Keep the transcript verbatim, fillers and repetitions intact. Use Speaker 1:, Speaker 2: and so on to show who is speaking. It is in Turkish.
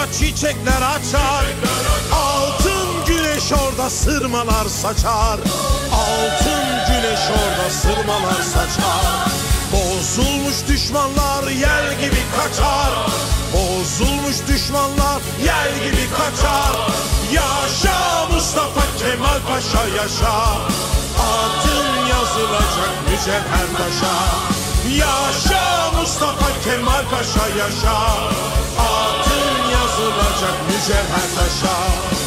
Speaker 1: çiçekler açar. Altın güneş orada sırmalar saçar. Altın güneş orada sırmalar saçar. Bozulmuş düşmanlar yel gibi kaçar. Bozulmuş düşmanlar yel gibi kaçar. Yaşa Mustafa Kemal Paşa yaşa. Adın yazılacak mücevher taşa. Yaşa Mustafa Kemal Paşa yaşa. Adın yazılacak mücevher taşa.